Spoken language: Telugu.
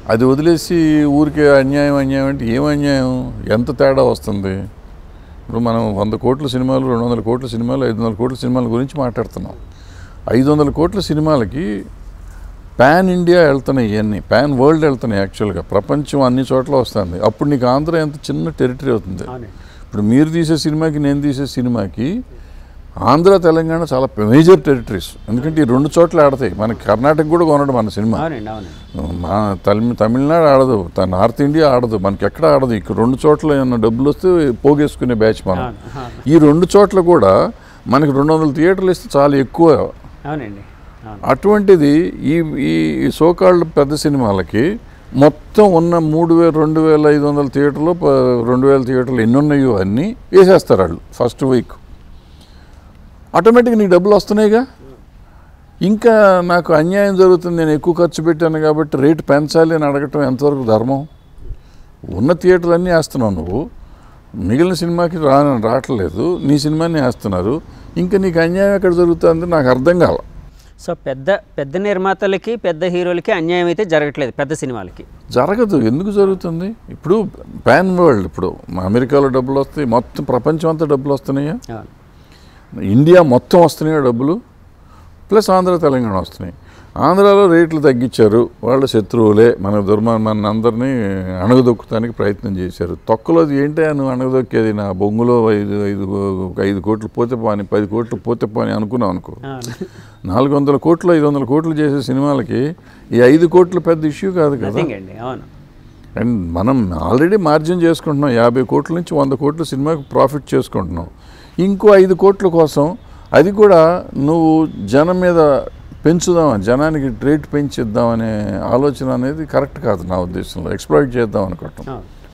అది వదిలేసి ఊరికే అన్యాయం అన్యాయం అంటే ఏం అన్యాయం, ఎంత తేడా వస్తుంది? ఇప్పుడు మనం 100 కోట్ల సినిమాలు, 200 కోట్ల సినిమాలు, 500 కోట్ల సినిమాల గురించి మాట్లాడుతున్నాం. 500 కోట్ల సినిమాలకి పాన్ ఇండియా వెళ్తున్నాయి, ఇవన్నీ పాన్ వరల్డ్ వెళ్తున్నాయి. యాక్చువల్గా ప్రపంచం అన్ని చోట్ల వస్తుంది. అప్పుడు నీకు ఆంధ్ర ఎంత చిన్న టెరిటరీ అవుతుంది. ఇప్పుడు మీరు తీసే సినిమాకి నేను తీసే సినిమాకి ఆంధ్ర తెలంగాణ చాలా మేజర్ టెరిటరీస్. ఎందుకంటే ఈ 2 చోట్ల ఆడతాయి. మనకి కర్ణాటక కూడా కొనడు మన సినిమా, మా తమిళనాడు ఆడదు, నార్త్ ఇండియా ఆడదు, మనకి ఎక్కడ ఆడదు. ఇక్కడ 2 చోట్ల ఏమన్నా డబ్బులు వస్తే పోగేసుకునే బ్యాచ్ మనం. ఈ 2 చోట్ల కూడా మనకి 200 థియేటర్లు ఇస్తే చాలా ఎక్కువ. అటువంటిది ఈ సోకాల్డ్ పెద్ద సినిమాలకి మొత్తం ఉన్న 2,500 థియేటర్లు, 2,000 థియేటర్లు ఎన్ని ఉన్నాయో అన్నీ వేసేస్తారు వాళ్ళు ఫస్ట్ వీక్. ఆటోమేటిక్గా నీకు డబ్బులు వస్తున్నాయిగా. ఇంకా నాకు అన్యాయం జరుగుతుంది, నేను ఎక్కువ ఖర్చు పెట్టాను కాబట్టి రేటు పెంచాలి అని అడగటం ఎంతవరకు ధర్మం? ఉన్న థియేటర్లు అన్నీ వేస్తున్నావు నువ్వు, మిగిలిన సినిమాకి రావట్లేదు, నీ సినిమాని వేస్తున్నారు. ఇంకా నీకు అన్యాయం ఎక్కడ జరుగుతుంది నాకు అర్థం కాల. సో పెద్ద నిర్మాతలకి, పెద్ద హీరోలకి అన్యాయం అయితే జరగట్లేదు, పెద్ద సినిమాలకి జరగదు. ఎందుకు జరుగుతుంది? ఇప్పుడు పాన్ వరల్డ్, ఇప్పుడు అమెరికాలో డబ్బులు వస్తాయి, మొత్తం ప్రపంచం అంతా డబ్బులు వస్తున్నాయా? ఇండియా మొత్తం వస్తున్నాయా డబ్బులు? ప్లస్ ఆంధ్ర తెలంగాణ వస్తున్నాయి. ఆంధ్రాలో రేట్లు తగ్గించారు, వాళ్ళ శత్రువులే, మన అందరినీ అణగదొక్కడానికి ప్రయత్నం చేశారు. తొక్కలోది ఏంటి నువ్వు అణగదొక్కేది? నా బొంగులో 5 కోట్లు పోతే పోని, 10 కోట్లు పోతే పోని అనుకున్నావు అనుకో. 400 కోట్లు 500 కోట్లు చేసే సినిమాలకి ఈ 5 కోట్లు పెద్ద ఇష్యూ కాదు కదా. అండ్ మనం ఆల్రెడీ మార్జిన్ చేసుకుంటున్నాం, 50 కోట్ల నుంచి 100 కోట్ల సినిమాకి ప్రాఫిట్ చేసుకుంటున్నాం. ఇంకో 5 కోట్ల కోసం అది కూడా నువ్వు జనం మీద పెంచుదాం, జనానికి రేట్ పెంచిద్దాం అనే ఆలోచన అనేది కరెక్ట్ కాదు నా ఉద్దేశంలో. ఎక్స్ప్లాయిట్ చేద్దాం అనుకోవటం